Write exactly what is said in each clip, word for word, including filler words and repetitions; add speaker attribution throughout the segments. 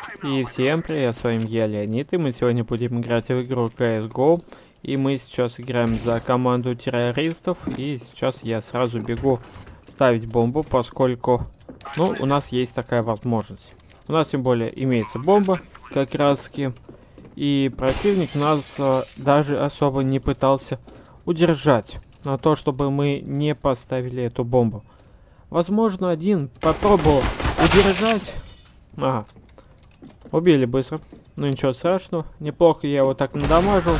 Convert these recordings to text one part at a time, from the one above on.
Speaker 1: И всем привет, с вами я, Леонид, и мы сегодня будем играть в игру си эс го. И мы сейчас играем за команду террористов, и сейчас я сразу бегу ставить бомбу, поскольку, ну, у нас есть такая возможность. У нас тем более имеется бомба, как раз таки, и противник нас а, даже особо не пытался удержать на то, чтобы мы не поставили эту бомбу. Возможно, один попробовал удержать. Ага. Убили быстро. Ну ничего страшного. Неплохо я его так надамажил.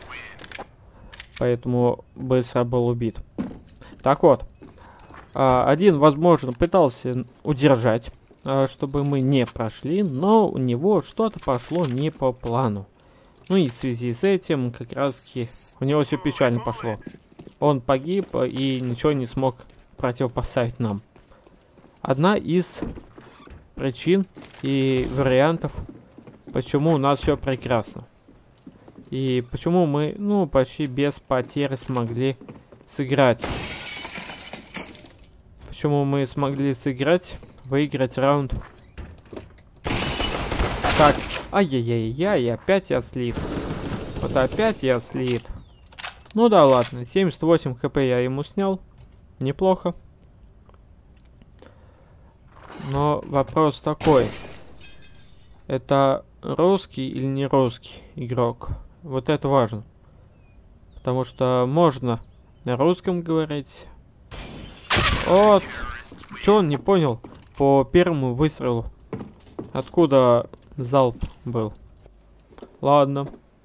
Speaker 1: Поэтому быстро был убит. Так вот. Один, возможно, пытался удержать, чтобы мы не прошли. Но у него что-то пошло не по плану. Ну и в связи с этим как раз таки у него все печально пошло. Он погиб и ничего не смог противопоставить нам. Одна из причин и вариантов, почему у нас все прекрасно. И почему мы, ну, почти без потерь смогли сыграть. Почему мы смогли сыграть, выиграть раунд. Так, ай-яй-яй-яй, опять я слит. Вот опять я слит. Ну да ладно, семьдесят восемь хп я ему снял. Неплохо. Но вопрос такой. Это русский или не русский игрок? Вот это важно. Потому что можно на русском говорить. Вот. Чё он не понял по первому выстрелу? Откуда залп был? Ладно.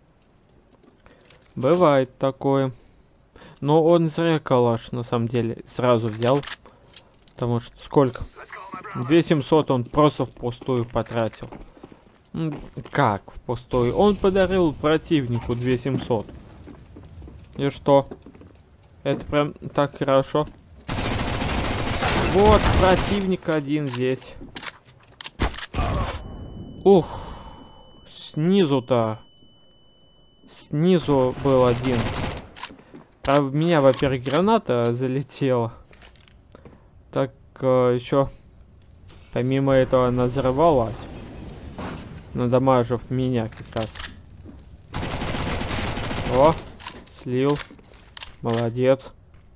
Speaker 1: Бывает такое. Но он зря калаш на самом деле сразу взял. Потому что сколько? две тысячи семьсот он просто впустую потратил. Как впустую? Он подарил противнику две тысячи семьсот. И что? Это прям так хорошо. Вот противник один здесь. Ух. Снизу-то. Снизу был один. А в меня, во-первых, граната залетела. Так, э, еще... Помимо этого она взорвалась, надамажив меня как раз. О, слил. Молодец.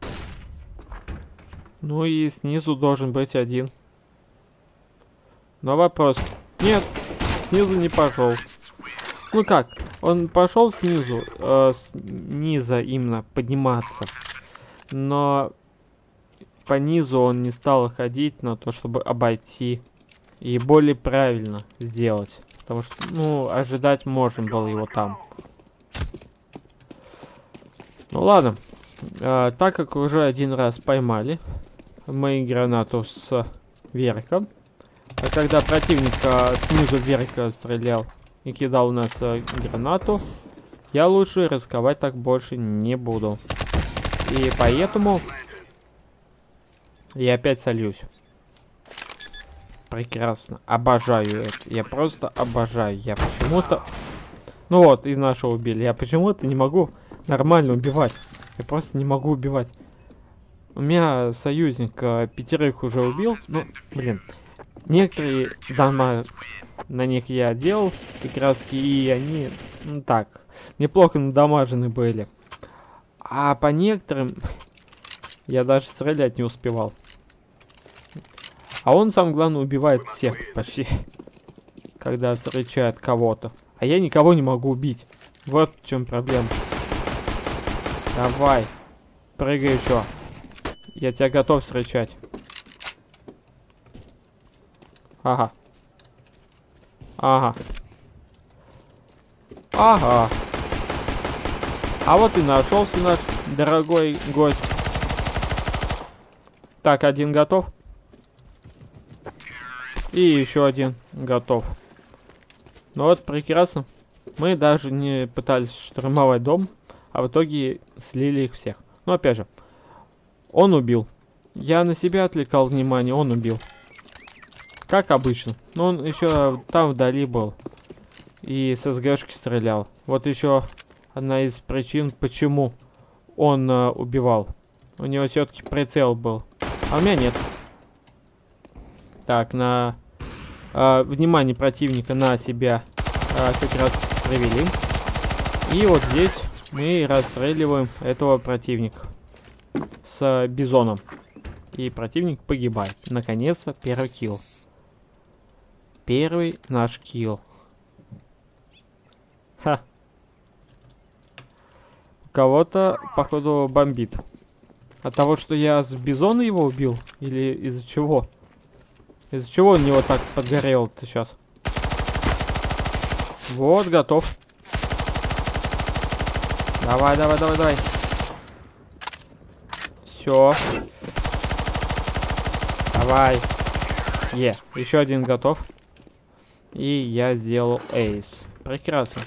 Speaker 1: Ну и снизу должен быть один. Но вопрос. Нет, снизу не пошел. Ну как, он пошел снизу, э, снизу именно подниматься. Но... по низу он не стал ходить на то, чтобы обойти и более правильно сделать. Потому что, ну, ожидать можно было его там. Ну ладно. А, так как уже один раз поймали мы гранату с верха. А когда противник а, снизу вверх стрелял и кидал у нас а, гранату, я лучше рисковать так больше не буду. И поэтому... я опять сольюсь. Прекрасно. Обожаю это. Я просто обожаю. Я почему-то... ну вот, и нашего убили. Я почему-то не могу нормально убивать. Я просто не могу убивать. У меня союзник э, пятерых уже убил. Ну, блин. Некоторые дома на них я делал. Как раз и они... ну так. Неплохо надамажены были. А по некоторым... я даже стрелять не успевал. А он, самое главное, убивает всех почти. Когда встречает кого-то. А я никого не могу убить. Вот в чем проблема. Давай. Прыгай еще. Я тебя готов встречать. Ага. Ага. Ага. А вот и нашелся наш дорогой гость. Так, один готов. И еще один готов. Ну вот, прекрасно. Мы даже не пытались штурмовать дом, а в итоге слили их всех. Но опять же, он убил. Я на себя отвлекал внимание, он убил. Как обычно. Но он еще там вдали был. И с СГшки стрелял. Вот еще одна из причин, почему он э, убивал. У него все-таки прицел был. А у меня нет. Так, на э, внимание противника на себя э, как раз привели. И вот здесь мы расстреливаем этого противника с бизоном. И противник погибает. Наконец-то первый килл. Первый наш килл. Ха. Кого-то, походу, бомбит. От того, что я с бизона его убил? Или из-за чего? Из-за чего он него так подгорел-то сейчас? Вот, готов. Давай, давай, давай, давай. Все. Давай. Е, еще один готов. И я сделал эйс. Прекрасно.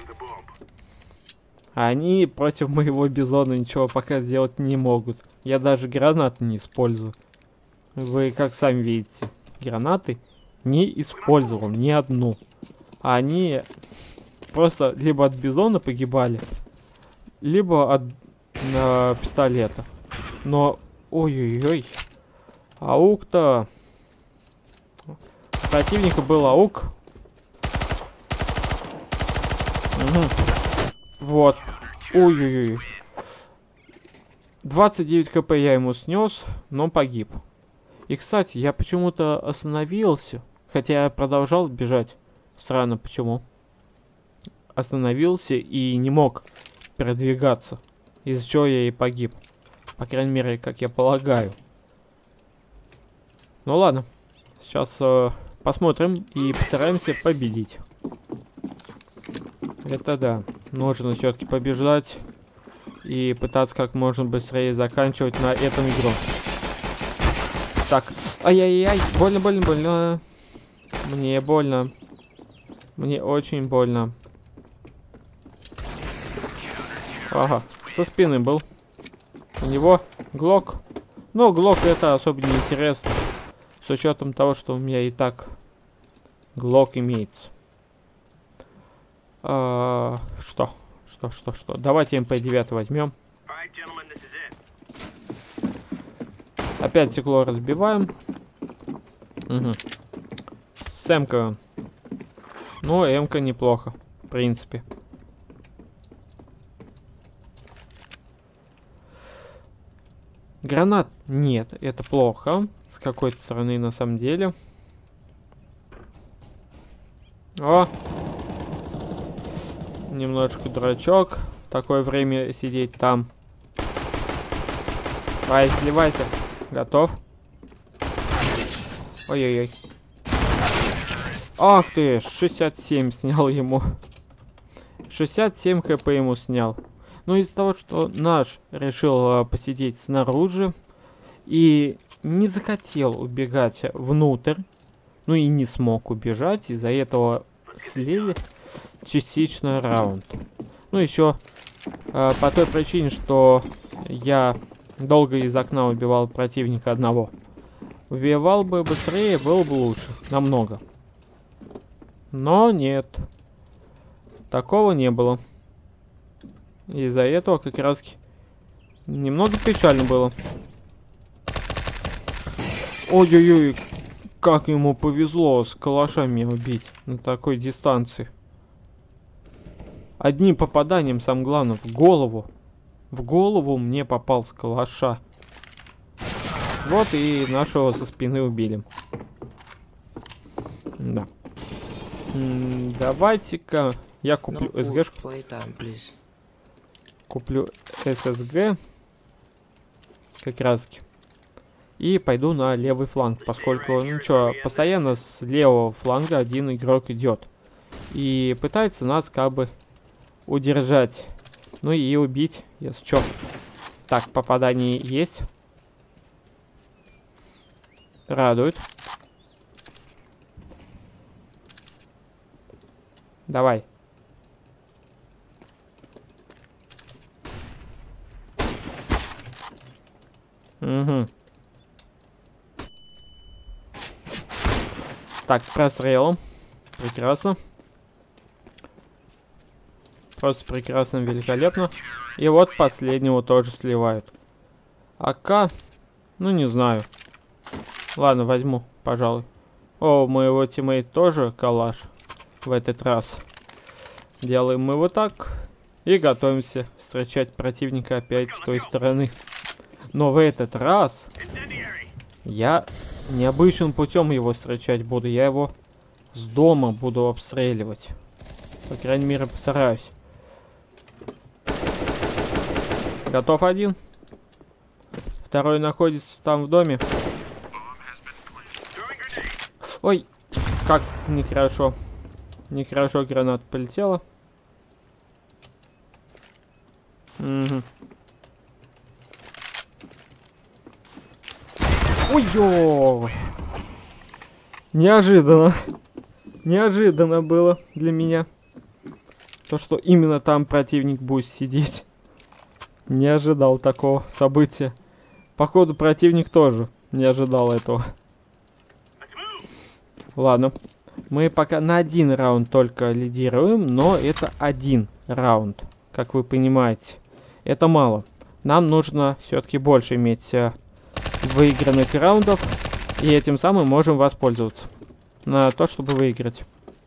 Speaker 1: Они против моего бизона ничего пока сделать не могут. Я даже гранаты не использую. Вы как сами видите, гранаты не использовал ни одну. Они просто либо от бизона погибали, либо от э, пистолета. Но, ой-ой-ой, аук-то... У противника был аук. Угу. Вот. Ой-ой-ой. двадцать девять хп я ему снес, но погиб. И, кстати, я почему-то остановился, хотя я продолжал бежать. Странно, почему. Остановился и не мог передвигаться, из-за чего я и погиб. По крайней мере, как я полагаю. Ну ладно. Сейчас э, посмотрим и постараемся победить. Это да. Нужно все-таки побеждать и пытаться как можно быстрее заканчивать на этом игру. Так. Ай-яй-яй. Больно, больно, больно. Мне больно. Мне очень больно. Ага. Со спины был. У него глок. Но глок это особо не интересно. С учетом того, что у меня и так глок имеется. А, что? Что, что, что? Давайте эм пэ девять возьмем. Опять стекло разбиваем. Угу. С эмкой он. Ну, эмка неплохо, в принципе. Гранат нет, это плохо. С какой-то стороны на самом деле. О! Немножко дурачок. Такое время сидеть там. Давай, сливайся. Готов? Ой-ой-ой. Ах ты, шестьдесят семь снял ему. шестьдесят семь хп ему снял. Но из-за того, что наш решил uh, посидеть снаружи и не захотел убегать внутрь, ну и не смог убежать, из-за этого слили частично раунд. Ну еще uh, по той причине, что я долго из окна убивал противника одного. Убивал бы быстрее, было бы лучше, намного. Но нет. Такого не было. Из-за этого как раз немного печально было. Ой-ой-ой, как ему повезло с калашами убить на такой дистанции. Одним попаданием, самое главное, в голову. В голову мне попал с калаша. Вот и нашего со спины убили. Да. Давайте-ка я куплю эс гэ-шку. Куплю эс эс гэ. Как раз таки. И пойду на левый фланг, поскольку, ну что, постоянно с левого фланга один игрок идет. И пытается нас как бы удержать. Ну и убить, если что. Так, попадание есть. Радует. Давай. Угу. Так, прострелом. Прекрасно. Просто прекрасно, великолепно. И вот последнего тоже сливают. АК, ну не знаю. Ладно, возьму, пожалуй. О, моего тиммейта тоже калаш в этот раз. Делаем мы вот так. И готовимся встречать противника опять с той стороны. Но в этот раз я необычным путем его встречать буду. Я его с дома буду обстреливать. По крайней мере, постараюсь. Готов один. Второй находится там в доме. Ой, как нехорошо. Нехорошо граната полетела. Угу. Ой-ой! Неожиданно. Неожиданно было для меня. То, что именно там противник будет сидеть. Не ожидал такого события. Походу, противник тоже не ожидал этого. Ладно. Мы пока на один раунд только лидируем, но это один раунд, как вы понимаете. Это мало. Нам нужно все-таки больше иметь э, выигранных раундов, и этим самым можем воспользоваться на то, чтобы выиграть.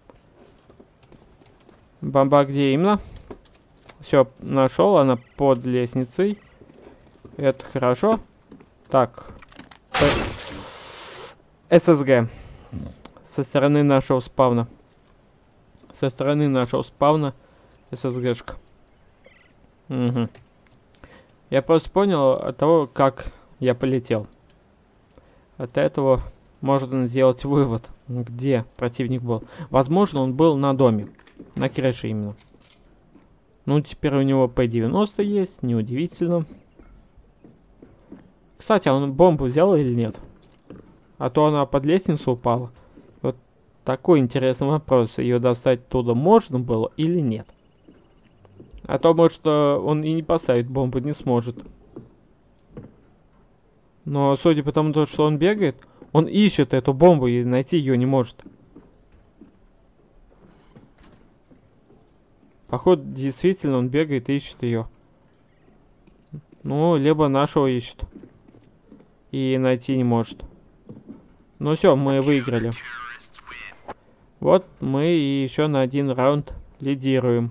Speaker 1: Бомба где именно? Все, нашел, она под лестницей. Это хорошо. Так. ССГ. Со стороны нашего спавна. Со стороны нашего спавна ССГшка. Угу. Я просто понял от того, как я полетел. От этого можно сделать вывод, где противник был. Возможно, он был на доме. На крыше именно. Ну, теперь у него П девяносто есть, неудивительно. Кстати, он бомбу взял или нет? А то она под лестницу упала. Вот такой интересный вопрос. Ее достать оттуда можно было или нет? А то, может, он и не поставить бомбу не сможет. Но, судя по тому, что он бегает, он ищет эту бомбу и найти ее не может. Походу, действительно, он бегает и ищет ее. Ну, либо нашего ищет. И найти не может. Ну все, мы выиграли. Вот мы и еще на один раунд лидируем.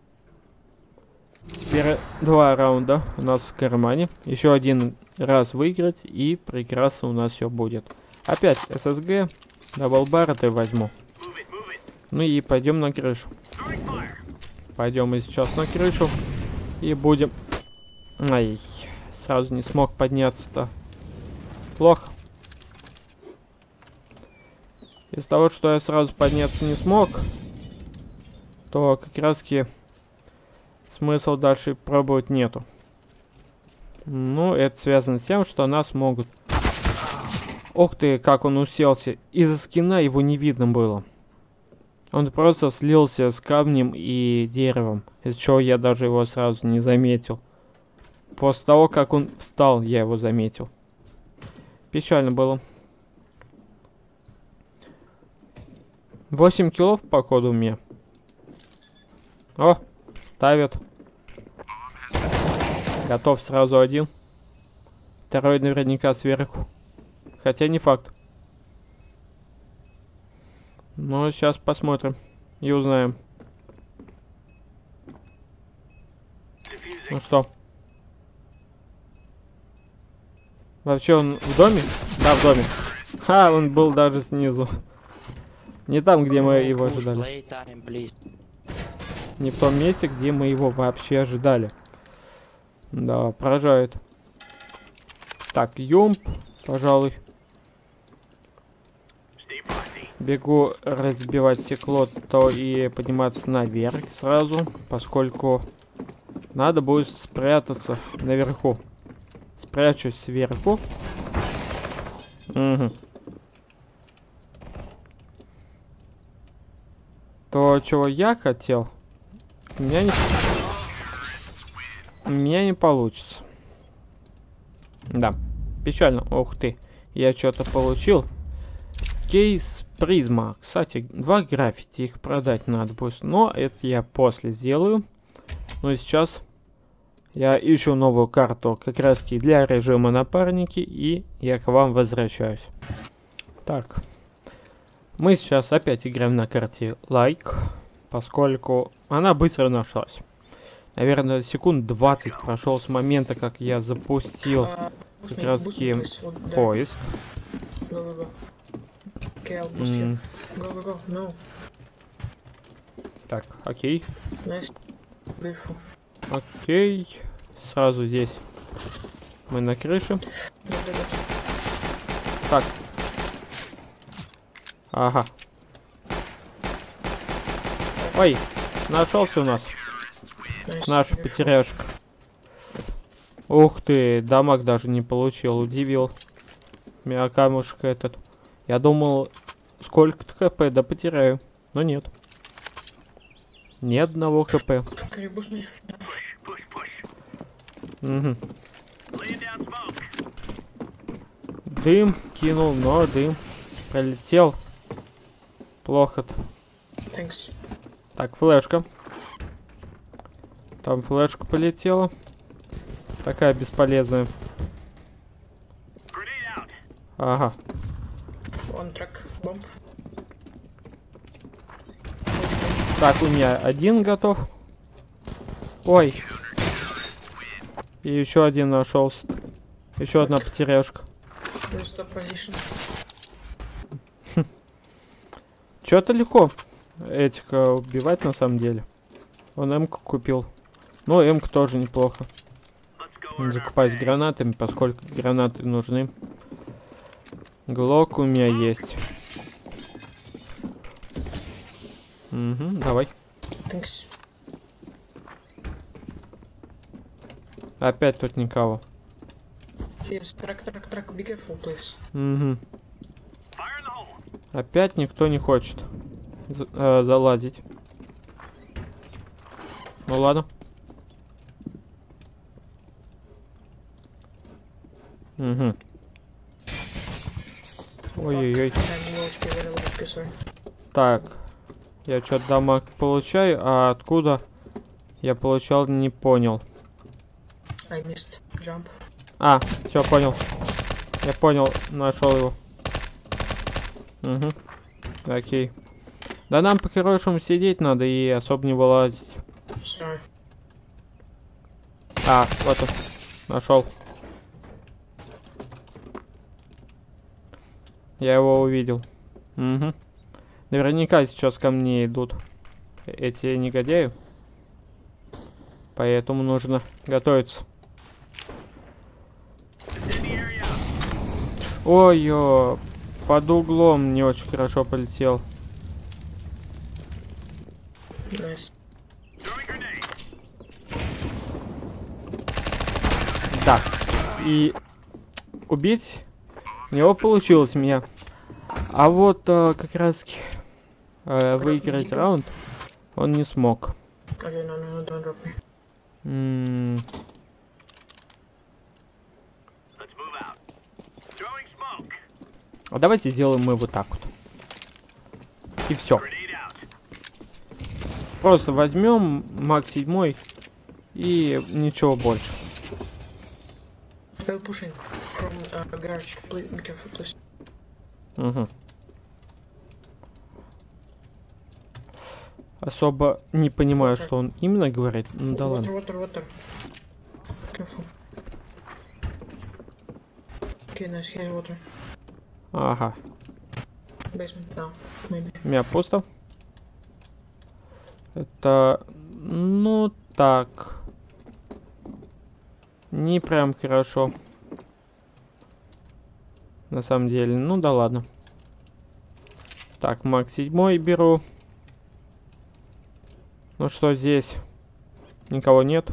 Speaker 1: Теперь два раунда у нас в кармане. Еще один раз выиграть, и прекрасно у нас все будет. Опять ССГ, даблбар это возьму. Ну и пойдем на крышу. Пойдем мы сейчас на крышу. И будем... Ай, сразу не смог подняться-то. Плохо. Из того, что я сразу подняться не смог, то как раз-таки смысла дальше пробовать нету. Ну, это связано с тем, что нас могут... Ох ты, как он уселся. Из-за скина его не видно было. Он просто слился с камнем и деревом, из-за чего я даже его сразу не заметил. После того, как он встал, я его заметил. Печально было. восемь киллов, походу, у меня. О, ставят. Готов сразу один. Второй наверняка сверху. Хотя не факт. Ну, сейчас посмотрим и узнаем. Ну что? Вообще он в доме? Да, в доме. Ха, он был даже снизу. Не там, где мы его ожидали. Не в том месте, где мы его вообще ожидали. Да, поражает. Так, юмп, пожалуй. Бегу разбивать стекло, то и подниматься наверх сразу, поскольку надо будет спрятаться наверху. Спрячусь сверху. Угу. То, чего я хотел, у меня не, у меня не получится. Да, печально. Ух ты, я что-то получил. Кейс призма. Кстати, два граффити, их продать надо будет. Но это я после сделаю. Ну и сейчас я ищу новую карту, как раз таки для режима напарники, и я к вам возвращаюсь. Так. Мы сейчас опять играем на карте Like, поскольку она быстро нашлась. Наверное, секунд двадцать прошел с момента, как я запустил
Speaker 2: Uh,
Speaker 1: как
Speaker 2: me,
Speaker 1: раз
Speaker 2: boost me,
Speaker 1: таки
Speaker 2: please. What the-
Speaker 1: поиск.
Speaker 2: Go, go, go. Okay, I'll boost you.
Speaker 1: М,
Speaker 2: Go, go, go. No.
Speaker 1: Так, окей.
Speaker 2: Nice. Beautiful.
Speaker 1: Окей. Сразу здесь мы на крыше.
Speaker 2: Go, go, go.
Speaker 1: Так. Ага. Ой, нашелся у нас
Speaker 2: Nice.
Speaker 1: наша
Speaker 2: Beautiful.
Speaker 1: потеряшка. Ух ты, дамаг даже не получил, удивил. Меня камушек этот. Я думал, сколько-то хп, да потеряю. Но нет. Ни одного хп.
Speaker 2: Can you boost me?
Speaker 1: Угу. Дым кинул, но дым пролетел. Плохо-то.
Speaker 2: Thanks.
Speaker 1: Так, флешка. Там флешка полетела. Такая бесполезная. Ага.
Speaker 2: One track bomb.
Speaker 1: Так, у меня один готов. Ой. И еще один нашелся. Еще одна потеряшка.
Speaker 2: Boost up position.
Speaker 1: Че-то легко этих э, убивать на самом деле. Он М-ку купил. Ну, М-ка тоже неплохо. Не закупаюсь гранатами, поскольку гранаты нужны. Глок у меня есть. Угу, давай.
Speaker 2: Thanks.
Speaker 1: Опять тут никого.
Speaker 2: Yes, track, track, track. Be careful, please.
Speaker 1: Угу. Опять никто не хочет за- э, залазить. Ну ладно. Угу. Ой-ой-ой.
Speaker 2: Fuck. I'm low H P, very low H P, sorry.
Speaker 1: Так. Я что-то дамаг получаю, а откуда я получал, не понял.
Speaker 2: I missed jump.
Speaker 1: А, все, понял. Я понял, нашел его. Угу. Окей. Да нам по-хорошему сидеть надо и особо не вылазить.
Speaker 2: Sorry.
Speaker 1: А, вот он. Нашел. Я его увидел. Угу. Наверняка сейчас ко мне идут эти негодяи. Поэтому нужно готовиться. Ой-ё, под углом не очень хорошо полетел.
Speaker 2: Nice.
Speaker 1: Да. И убить у него получилось меня. А вот э, как раз э, выиграть
Speaker 2: Никита.
Speaker 1: раунд он не смог.
Speaker 2: Okay, no, no, no, don't drop me.
Speaker 1: М, А давайте сделаем мы вот так вот. И все. Просто возьмем Мак седьмой и ничего больше.
Speaker 2: They're pushing from uh, garage. Please be careful, please.
Speaker 1: Угу. Особо не понимаю, что он именно говорит. Ну да
Speaker 2: water,
Speaker 1: ладно.
Speaker 2: water, water. Careful. Okay, nice. Here's water.
Speaker 1: Ага.
Speaker 2: Basement now, maybe.
Speaker 1: У меня пусто. Это, ну так, не прям хорошо. На самом деле, ну да ладно. Так, Мак седьмой беру. Ну что здесь? Никого нет.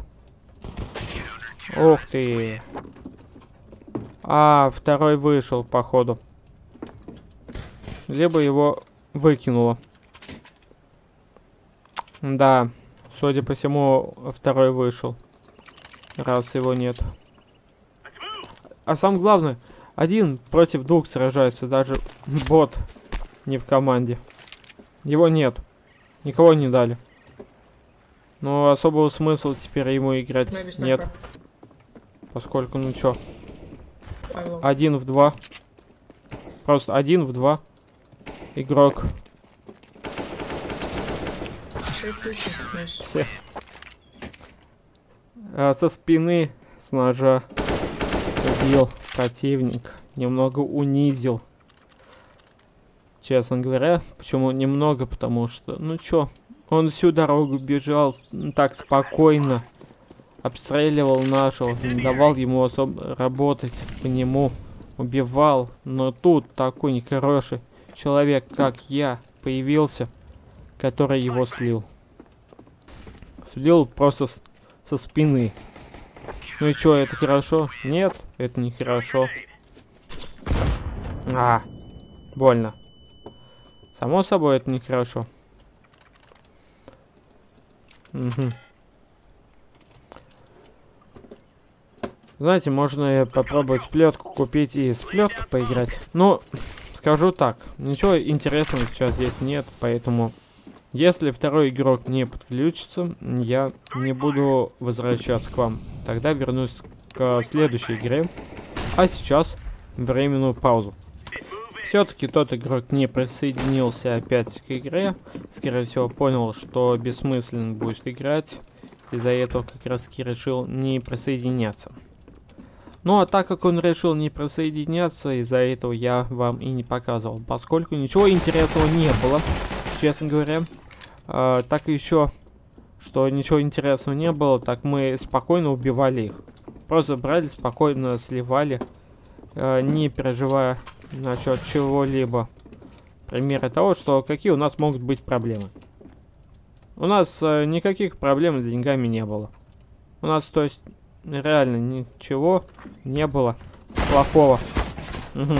Speaker 1: Ух ты. А, второй вышел, походу. Либо его выкинуло. Да, судя по всему, второй вышел. Раз его нет. А самое главное, один против двух сражается. Даже бот не в команде. Его нет. Никого не дали. Но особого смысла теперь ему играть
Speaker 2: Maybe
Speaker 1: нет.
Speaker 2: sniper.
Speaker 1: Поскольку, ну чё,
Speaker 2: I will.
Speaker 1: один в два. Просто один в два. игрок. А, со спины, с ножа убил противник, немного унизил. Честно говоря, почему немного, потому что, ну чё, он всю дорогу бежал так спокойно, обстреливал нашего, не давал ему особо работать по нему, убивал, но тут такой нехороший человек, как я, появился, который его слил. Слил просто с, со спины. Ну и чё, это хорошо? Нет, это не хорошо. А, больно. Само собой, это нехорошо. Угу. Знаете, можно попробовать плетку купить и с плеткой поиграть. Но, скажу так, ничего интересного сейчас здесь нет, поэтому, если второй игрок не подключится, я не буду возвращаться к вам. Тогда вернусь к следующей игре. А сейчас временную паузу. Все-таки тот игрок не присоединился опять к игре. Скорее всего, понял, что бессмысленно будет играть. Из-за этого как раз таки решил не присоединяться. Ну а так как он решил не присоединяться, из-за этого я вам и не показывал. Поскольку ничего интересного не было, честно говоря. А, так еще, что ничего интересного не было, так мы спокойно убивали их. Просто брали, спокойно сливали, а, не переживая насчет чего-либо. Примеры того, что какие у нас могут быть проблемы. У нас э, никаких проблем с деньгами не было. У нас, то есть, реально ничего не было плохого. Угу.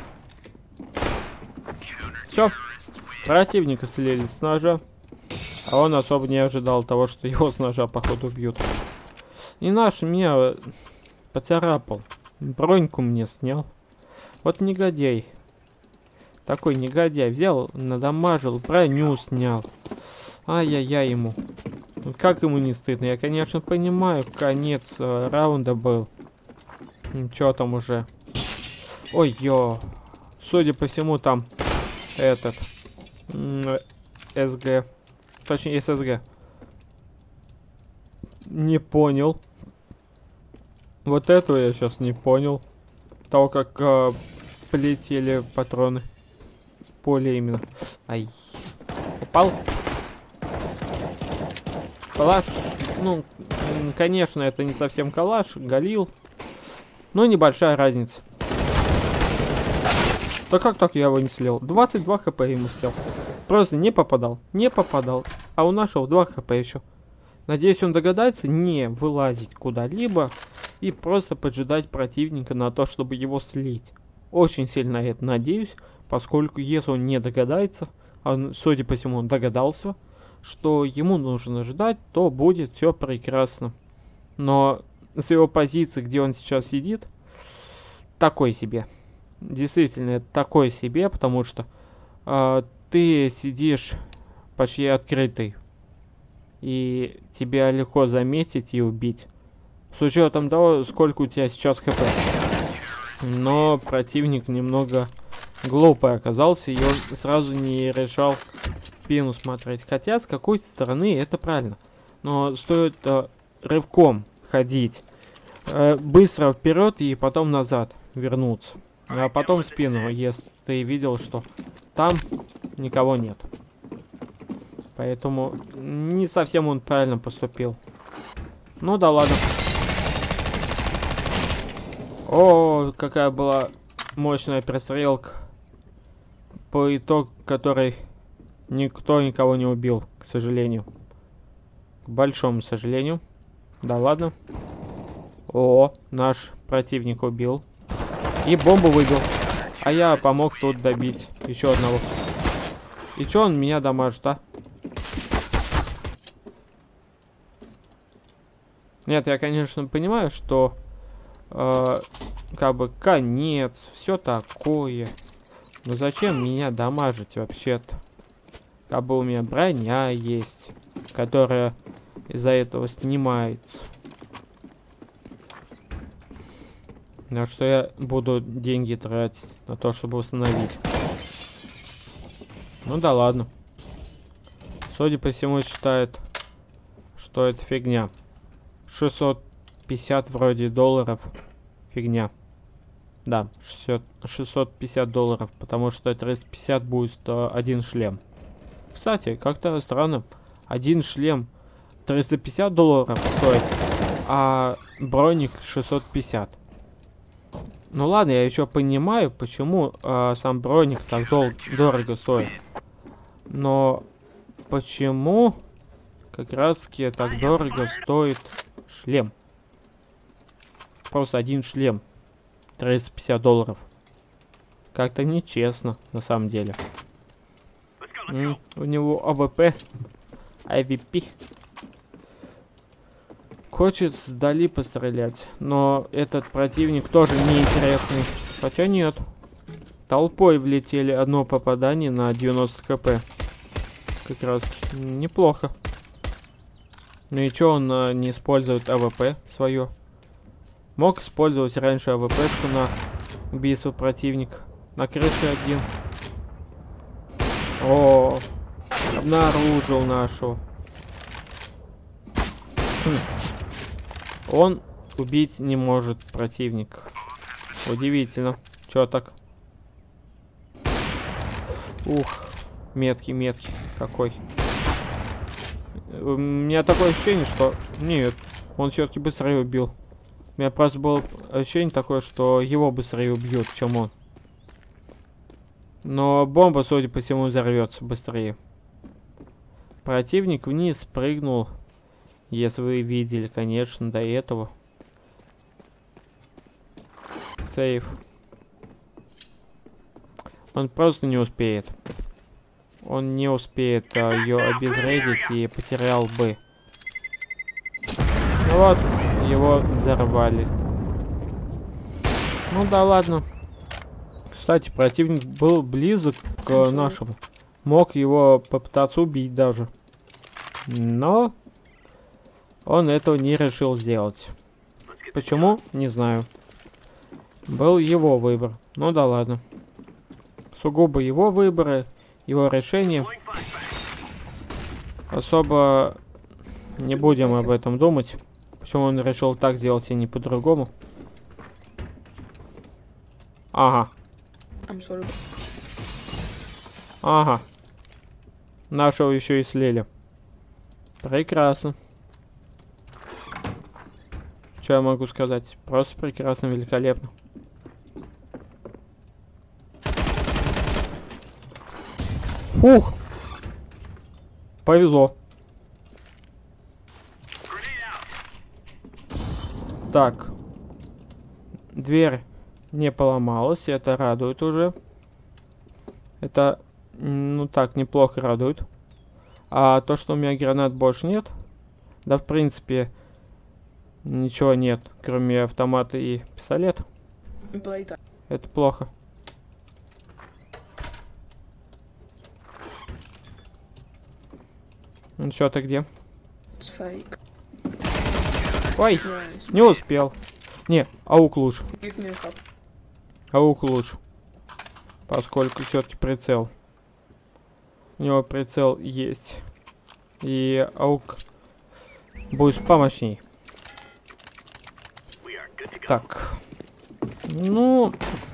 Speaker 1: Все. Противника слили с ножа. А он особо не ожидал того, что его с ножа, походу, убьют. И наш меня поцарапал. Броньку мне снял. Вот негодяй. Такой негодяй. Взял, надамажил, броню снял. Ай-яй-яй ему. Как ему не стыдно? Я, конечно, понимаю, конец э, раунда был. Чё там уже? Ой-ё. Судя по всему, там этот... СГ. Точнее, ССГ. Не понял. Вот этого я сейчас не понял. Того, как э, полетели патроны. Поле именно. Ай. Упал. Калаш. Ну, конечно, это не совсем калаш. Галил. Но небольшая разница. Да как так я его не слил? двадцать два хп ему слил. Просто не попадал. Не попадал. А у нашего два хп еще. Надеюсь, он догадается не вылазить куда-либо и просто поджидать противника на то, чтобы его слить. Очень сильно это надеюсь, поскольку если он не догадается, а судя по всему он догадался, что ему нужно ждать, то будет все прекрасно. Но с его позиции, где он сейчас сидит, такой себе. Действительно, это такой себе, потому что э, ты сидишь почти открытый. И тебя легко заметить и убить. С учетом того, сколько у тебя сейчас хп. Но противник немного глупый оказался, и он сразу не решал спину смотреть. Хотя с какой-то стороны это правильно. Но стоит э, рывком ходить. Э, быстро вперед и потом назад вернуться. А потом в спину, если ты видел, что там никого нет. Поэтому не совсем он правильно поступил. Ну да ладно. О, какая была мощная перестрелка. По итогу которой никто никого не убил, к сожалению. К большому сожалению. Да ладно. О, наш противник убил. И бомбу выбил. А я помог тут добить еще одного. И чё он меня дамажит, а? Нет, я, конечно, понимаю, что э, как бы конец, все такое. Но зачем меня дамажить вообще-то? Как бы у меня броня есть, которая из-за этого снимается. На что я буду деньги тратить на то, чтобы установить. Ну да ладно. Судя по всему, считает, что это фигня. шестьсот пятьдесят вроде долларов. Фигня. Да, шестьсот, шестьсот пятьдесят долларов, потому что триста пятьдесят будет э, один шлем. Кстати, как-то странно. Один шлем триста пятьдесят долларов стоит, а броник шестьсот пятьдесят. Ну ладно, я еще понимаю, почему э, сам броник так дол дорого стоит. Но почему как раз таки так дорого стоит шлем? Просто один шлем. триста пятьдесят долларов. Как-то нечестно, на самом деле. М, у него АВП. ай ви пи. Хочет сдали пострелять. Но этот противник тоже неинтересный. Хотя нет. Толпой влетели, одно попадание на девяносто кп. Как раз неплохо. Ну и чё он а, не использует АВП свое? Мог использовать раньше АВПшку на убийство противника. На крыше один. О, обнаружил нашу. Хм. Он убить не может противника. Удивительно. Чё так? Ух, меткий, меткий. Какой. У меня такое ощущение, что... Нет, он все-таки быстрее убил. У меня просто было ощущение такое, что его быстрее убьют, чем он. Но бомба, судя по всему, взорвется быстрее. Противник вниз прыгнул. Если вы видели, конечно, до этого. Сейф. Он просто не успеет. Он не успеет а, ее обезвредить и потерял бы. Ну вот, его взорвали. Ну да ладно. Кстати, противник был близок к нашему. Мог его попытаться убить даже. Но он этого не решил сделать. Почему? Не знаю. Был его выбор. Ну да ладно. Сугубо его выборы, его решение. Особо не будем об этом думать. Почему он решил так сделать и не по-другому. Ага. Ага. Нашего еще и слили. Прекрасно. Что я могу сказать? Просто прекрасно, великолепно. Фух! Повезло. Так. Дверь не поломалась, это радует уже. Это, ну так, неплохо радует. А то, что у меня гранат больше нет, да, в принципе, ничего нет, кроме автомата и пистолета. Это плохо. Ну что, ты где? Ой, не успел. Не, аук лучше. Аук лучше. Поскольку все-таки прицел. У него прицел есть. И аук будет помощней. Так. Ну,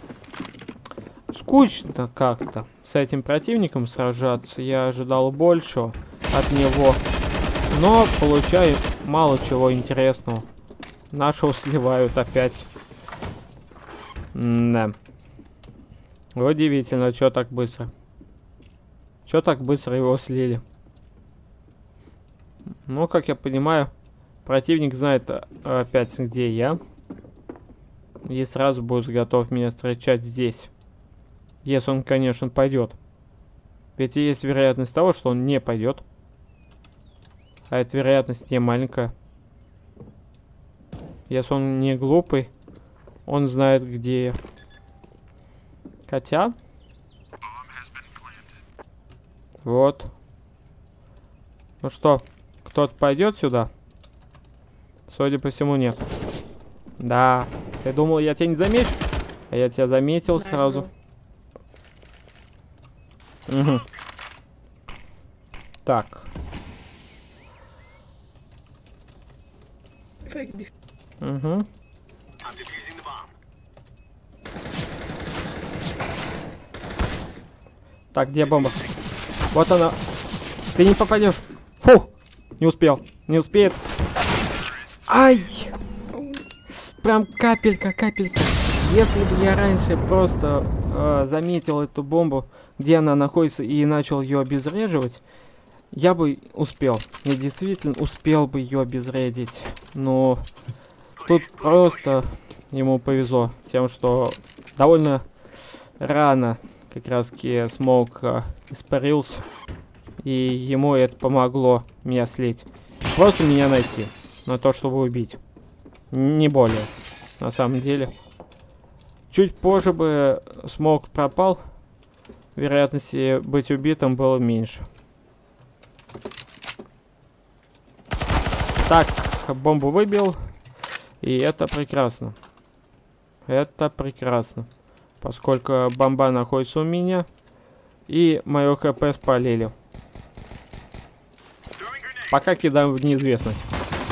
Speaker 1: скучно как-то с этим противником сражаться. Я ожидал большего от него. Но получаю мало чего интересного. Нашего сливают опять. Да. Удивительно, что так быстро. Что так быстро его слили? Ну, как я понимаю, противник знает опять, где я. И сразу будет готов меня встречать здесь. Если он, конечно, пойдет. Ведь есть вероятность того, что он не пойдет. А эта вероятность не маленькая. Если он не глупый, он знает, где я. Хотя... Вот. Ну что, кто-то пойдет сюда? Судя по всему, нет. Да. Ты думал, я тебя не замечу? А я тебя заметил сразу. Угу. Так.
Speaker 2: Fake def-
Speaker 1: Угу. Так, где бомба? Вот она. Ты не попадешь. Фу! Не успел. Не успеет. Ай! Прям капелька, капелька. Если бы я раньше просто э, заметил эту бомбу, где она находится, и начал ее обезвреживать, я бы успел. Я действительно успел бы ее обезвредить. Но тут просто ему повезло тем, что довольно рано как раз таки смог э, испарился. И ему это помогло меня слить. Просто меня найти. На то, чтобы убить. Не более. На самом деле. Чуть позже бы смог пропал. Вероятности быть убитым было меньше. Так, бомбу выбил. И это прекрасно. Это прекрасно. Поскольку бомба находится у меня. И мое ХП спалили. Пока кидаем в неизвестность.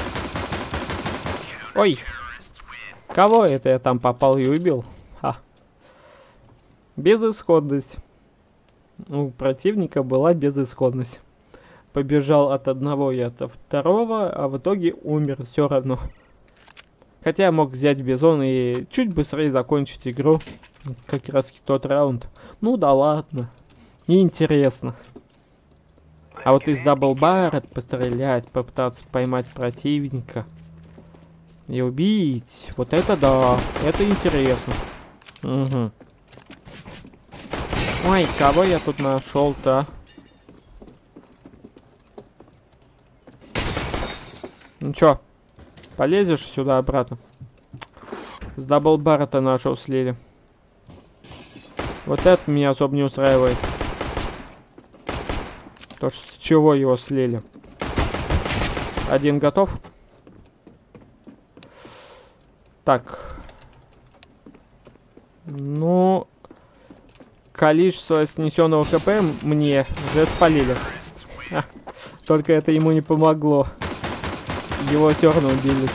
Speaker 1: Ой! Кого это я там попал и убил? Ха. Безысходность. У противника была безысходность. Побежал от одного и от второго, а в итоге умер все равно. Хотя я мог взять бизон и чуть быстрее закончить игру. Как раз тот раунд. Ну да ладно. Неинтересно. А вот из даблбара пострелять, попытаться поймать противника и убить. Вот это да, это интересно. Угу. Ой, кого я тут нашел-то? Ну чё, полезешь сюда обратно? С даблбара-то нашего слили. Вот это меня особо не устраивает. То, с чего его слили. Один готов. Так. Ну, количество снесенного ХП мне уже спалили. Ха, только это ему не помогло. Его все равно убили.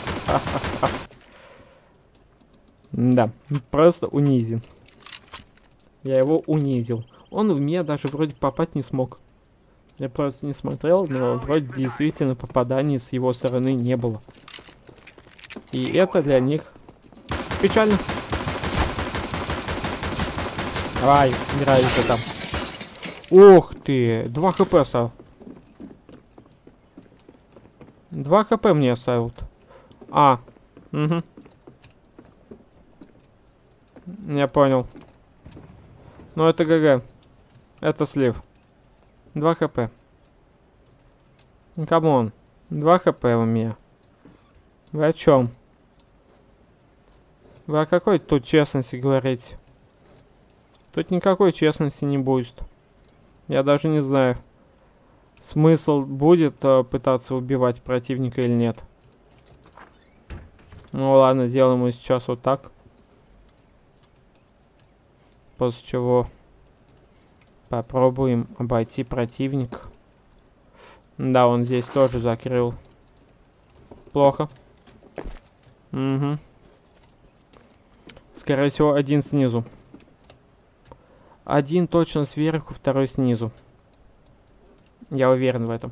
Speaker 1: Да, просто унизен. Я его унизил. Он в меня даже вроде попасть не смог. Я просто не смотрел, но вроде действительно попаданий с его стороны не было. И это для них печально. Давай, умирайте там. Ух ты, два хп оставил. два хп мне оставил-то. А, угу. Я понял. Ну это ГГ. Это слив. два хп. Камон. два хп у меня. Вы о чем? Вы о какой тут честности говорите? Тут никакой честности не будет. Я даже не знаю, смысл будет э, пытаться убивать противника или нет. Ну ладно, сделаем мы сейчас вот так. После чего попробуем обойти противника. Да, он здесь тоже закрыл. Плохо. Угу. Скорее всего, один снизу. Один точно сверху, второй снизу. Я уверен в этом.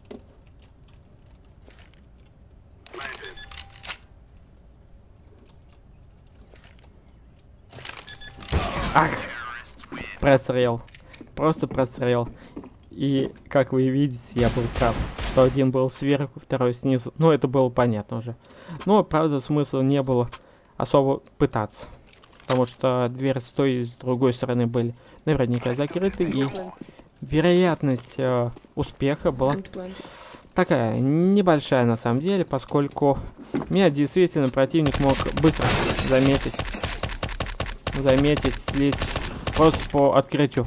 Speaker 1: Ах! Прострел. Просто прострел. И, как вы видите, я был прав. Что один был сверху, второй снизу. Ну, это было понятно уже. Но, правда, смысла не было особо пытаться. Потому что дверь с той и с другой стороны были наверняка закрыты. И вероятность э, успеха была такая небольшая на самом деле. Поскольку меня действительно противник мог быстро заметить. Заметить, слить. Просто по открытию.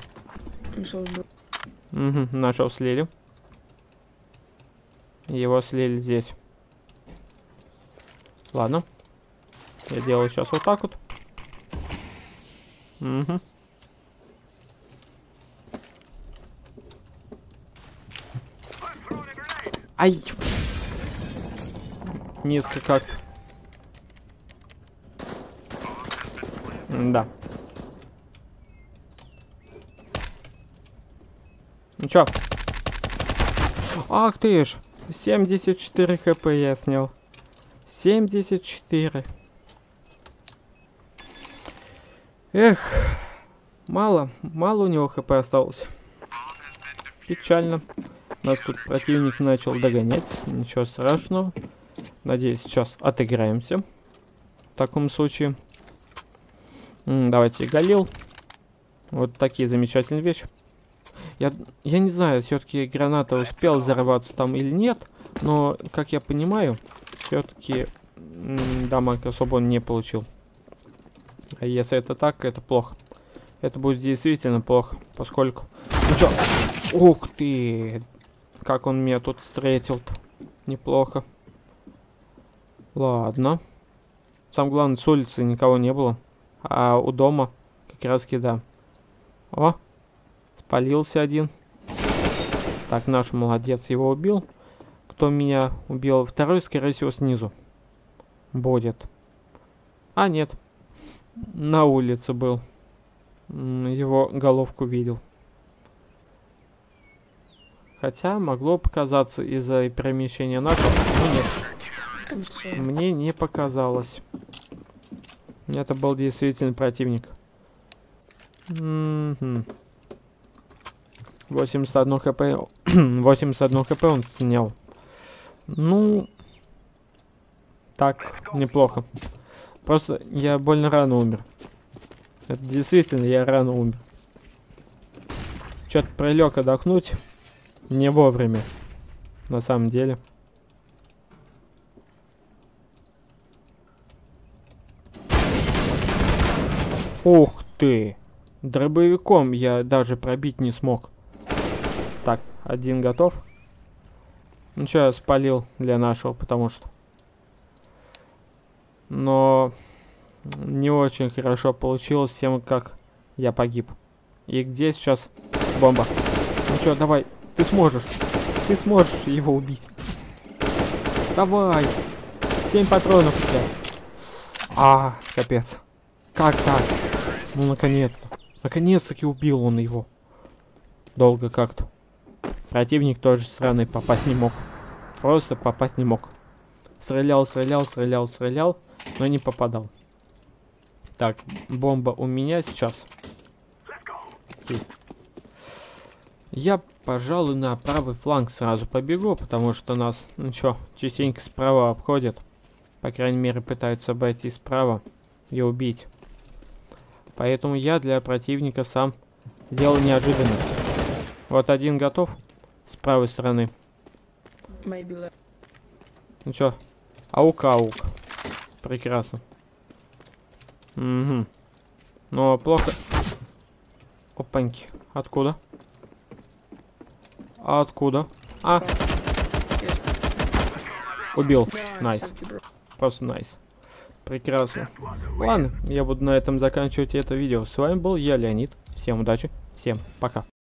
Speaker 1: Угу, нашел слили. Его слили здесь. Ладно. Я делаю сейчас вот так вот. Угу. Ай! Низко как-то. Да. Ну чё? Ах ты ж! семьдесят четыре хп я снял. семьдесят четыре. Эх, мало, мало у него хп осталось. Печально. Нас тут противник начал догонять. Ничего страшного. Надеюсь, сейчас отыграемся. В таком случае. М, давайте Галил. Вот такие замечательные вещи. Я, я не знаю, все-таки граната успел взорваться там или нет. Но, как я понимаю, все-таки дамаг особо он не получил. А если это так, это плохо. Это будет действительно плохо, поскольку... Ну чё? Ух ты! Как он меня тут встретил-то. Неплохо. Ладно. Самое главное, с улицы никого не было. А у дома как раз-таки да. О! Спалился один. Так, наш молодец его убил. Кто меня убил? Второй, скорее всего, снизу. Будет. А, нет. На улице был. Его головку видел. Хотя могло показаться из-за перемещения нашего. Но нет. Мне не показалось. Это был действительно противник. М-м-м. восемьдесят один хп. восемьдесят один хп он снял. Ну, так, неплохо. Просто я больно рано умер. Это действительно, я рано умер. Что-то прилег отдохнуть. Не вовремя. На самом деле. Ух ты! Дробовиком я даже пробить не смог. Так, один готов. Ну что, я спалил для нашего, потому что... Но... Не очень хорошо получилось с тем, как я погиб. И где сейчас бомба? Ну что, давай, ты сможешь. Ты сможешь его убить. Давай. Семь патронов у тебя. А, капец. Как так? Ну, наконец-то. Наконец-таки убил он его. Долго как-то. Противник тоже странный, попасть не мог. Просто попасть не мог. Стрелял, стрелял, стрелял, стрелял, но не попадал. Так, бомба у меня сейчас. Окей. Я, пожалуй, на правый фланг сразу побегу, потому что нас, ну чё, частенько справа обходят. По крайней мере, пытаются обойти справа и убить. Поэтому я для противника сам сделал неожиданность. Вот один готов с правой стороны. Ну чё, аук-аук. Прекрасно. Угу. Но плохо. Опаньки. Откуда? А откуда? А. Убил. Найс. Просто найс. Прекрасно. Ладно, я буду на этом заканчивать это видео. С вами был я, Леонид. Всем удачи. Всем пока.